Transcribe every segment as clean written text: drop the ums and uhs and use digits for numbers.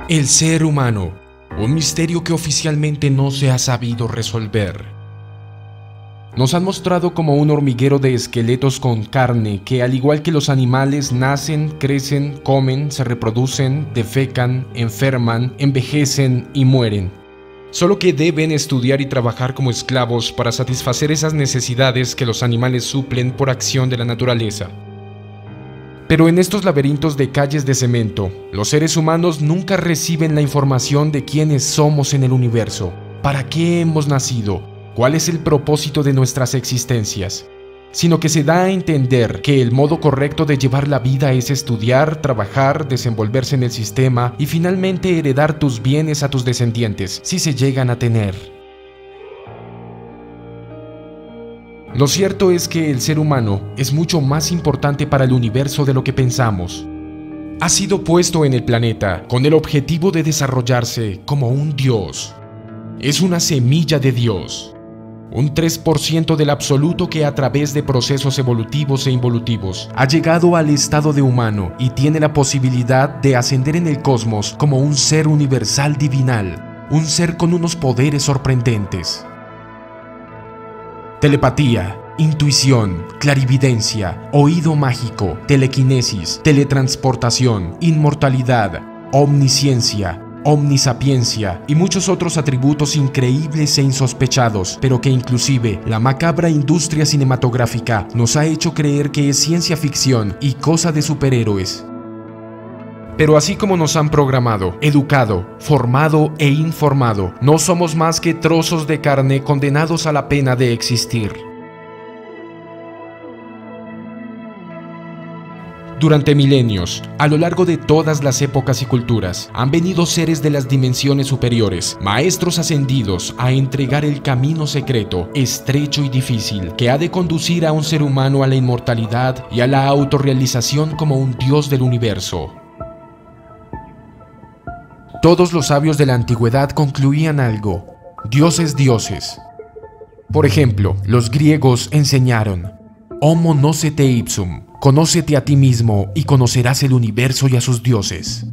El ser humano, un misterio que oficialmente no se ha sabido resolver. Nos han mostrado como un hormiguero de esqueletos con carne que, al igual que los animales, nacen, crecen, comen, se reproducen, defecan, enferman, envejecen y mueren. Solo que deben estudiar y trabajar como esclavos para satisfacer esas necesidades que los animales suplen por acción de la naturaleza. Pero en estos laberintos de calles de cemento, los seres humanos nunca reciben la información de quiénes somos en el universo, para qué hemos nacido, cuál es el propósito de nuestras existencias, sino que se da a entender que el modo correcto de llevar la vida es estudiar, trabajar, desenvolverse en el sistema y finalmente heredar tus bienes a tus descendientes, si se llegan a tener. Lo cierto es que el ser humano es mucho más importante para el universo de lo que pensamos. Ha sido puesto en el planeta con el objetivo de desarrollarse como un dios. Es una semilla de Dios, un 3% del absoluto que a través de procesos evolutivos e involutivos ha llegado al estado de humano y tiene la posibilidad de ascender en el cosmos como un ser universal divinal, un ser con unos poderes sorprendentes. Telepatía, intuición, clarividencia, oído mágico, telequinesis, teletransportación, inmortalidad, omnisciencia, omnisapiencia y muchos otros atributos increíbles e insospechados, pero que inclusive la macabra industria cinematográfica nos ha hecho creer que es ciencia ficción y cosa de superhéroes. Pero así como nos han programado, educado, formado e informado, no somos más que trozos de carne condenados a la pena de existir. Durante milenios, a lo largo de todas las épocas y culturas, han venido seres de las dimensiones superiores, maestros ascendidos, a entregar el camino secreto, estrecho y difícil, que ha de conducir a un ser humano a la inmortalidad y a la autorrealización como un dios del universo. Todos los sabios de la antigüedad concluían algo: dioses dioses. Por ejemplo, los griegos enseñaron: Homo nocete ipsum, conócete a ti mismo y conocerás el universo y a sus dioses.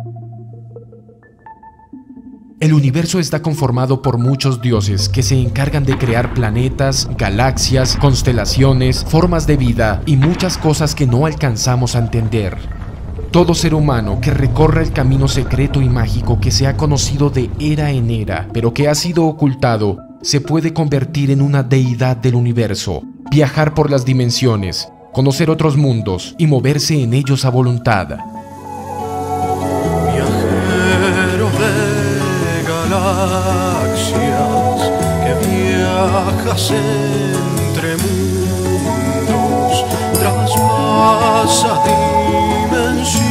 El universo está conformado por muchos dioses que se encargan de crear planetas, galaxias, constelaciones, formas de vida y muchas cosas que no alcanzamos a entender. Todo ser humano que recorra el camino secreto y mágico que se ha conocido de era en era, pero que ha sido ocultado, se puede convertir en una deidad del universo, viajar por las dimensiones, conocer otros mundos y moverse en ellos a voluntad. Viajero de galaxias, que viajas entre mundos, traspasas dimensiones,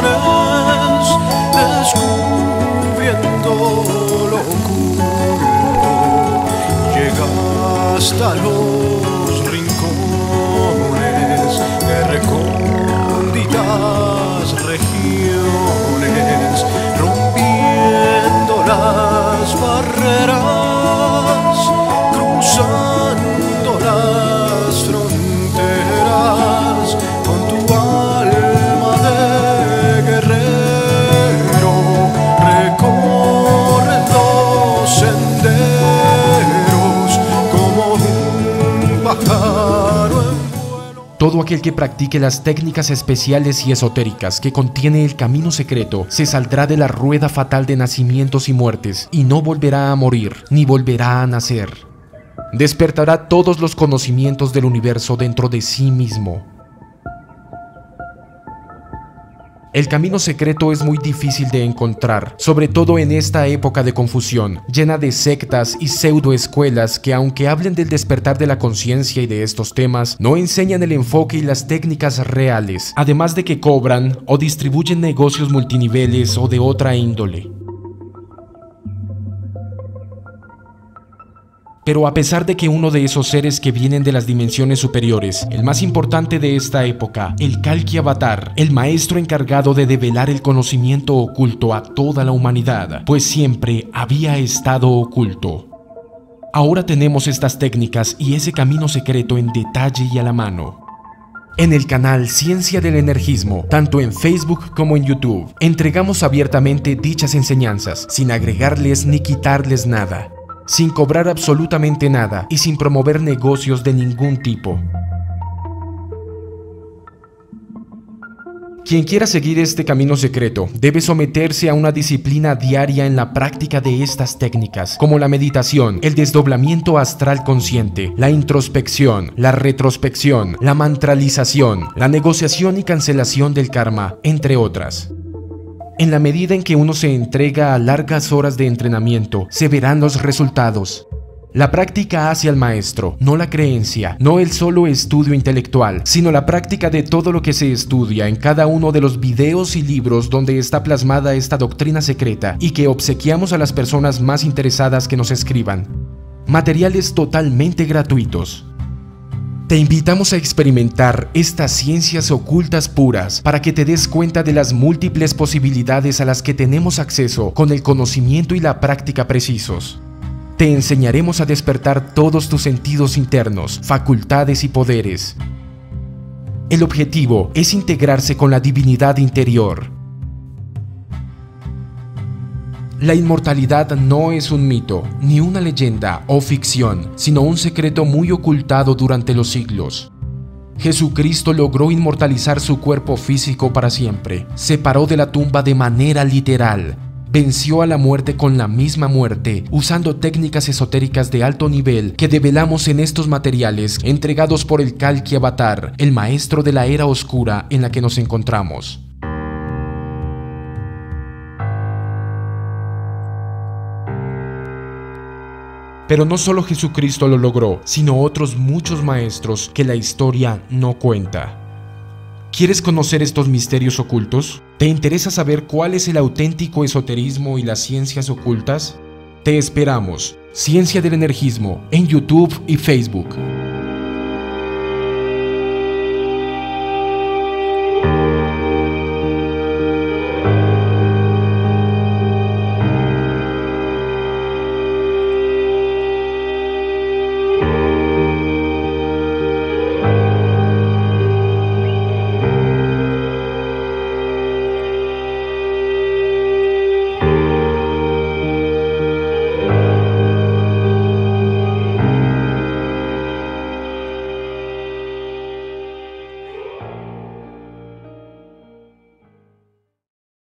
descubriendo lo oculto, llegaste a los rincones de recónditas regiones, rompiendo las barreras, cruzando las fronteras, con tu alma de guerrero, recorres los senderos como un pájaro en vuelo. Todo aquel que practique las técnicas especiales y esotéricas que contiene el camino secreto se saldrá de la rueda fatal de nacimientos y muertes y no volverá a morir ni volverá a nacer. Despertará todos los conocimientos del universo dentro de sí mismo. El camino secreto es muy difícil de encontrar, sobre todo en esta época de confusión, llena de sectas y pseudoescuelas que, aunque hablen del despertar de la conciencia y de estos temas, no enseñan el enfoque y las técnicas reales, además de que cobran o distribuyen negocios multiniveles o de otra índole. Pero a pesar de que uno de esos seres que vienen de las dimensiones superiores, el más importante de esta época, el Kalki Avatar, el maestro encargado de develar el conocimiento oculto a toda la humanidad, pues siempre había estado oculto. Ahora tenemos estas técnicas y ese camino secreto en detalle y a la mano. En el canal Ciencia del Energismo, tanto en Facebook como en YouTube, entregamos abiertamente dichas enseñanzas, sin agregarles ni quitarles nada, sin cobrar absolutamente nada y sin promover negocios de ningún tipo. Quien quiera seguir este camino secreto debe someterse a una disciplina diaria en la práctica de estas técnicas, como la meditación, el desdoblamiento astral consciente, la introspección, la retrospección, la mantralización, la negociación y cancelación del karma, entre otras. En la medida en que uno se entrega a largas horas de entrenamiento, se verán los resultados. La práctica hace al maestro, no la creencia, no el solo estudio intelectual, sino la práctica de todo lo que se estudia en cada uno de los videos y libros donde está plasmada esta doctrina secreta y que obsequiamos a las personas más interesadas que nos escriban. Materiales totalmente gratuitos. Te invitamos a experimentar estas ciencias ocultas puras para que te des cuenta de las múltiples posibilidades a las que tenemos acceso con el conocimiento y la práctica precisos. Te enseñaremos a despertar todos tus sentidos internos, facultades y poderes. El objetivo es integrarse con la divinidad interior. La inmortalidad no es un mito, ni una leyenda o ficción, sino un secreto muy ocultado durante los siglos. Jesucristo logró inmortalizar su cuerpo físico para siempre, se paró de la tumba de manera literal. Venció a la muerte con la misma muerte, usando técnicas esotéricas de alto nivel que develamos en estos materiales entregados por el Kalki Avatar, el maestro de la era oscura en la que nos encontramos. Pero no solo Jesucristo lo logró, sino otros muchos maestros que la historia no cuenta. ¿Quieres conocer estos misterios ocultos? ¿Te interesa saber cuál es el auténtico esoterismo y las ciencias ocultas? Te esperamos. Ciencia del Energismo en YouTube y Facebook.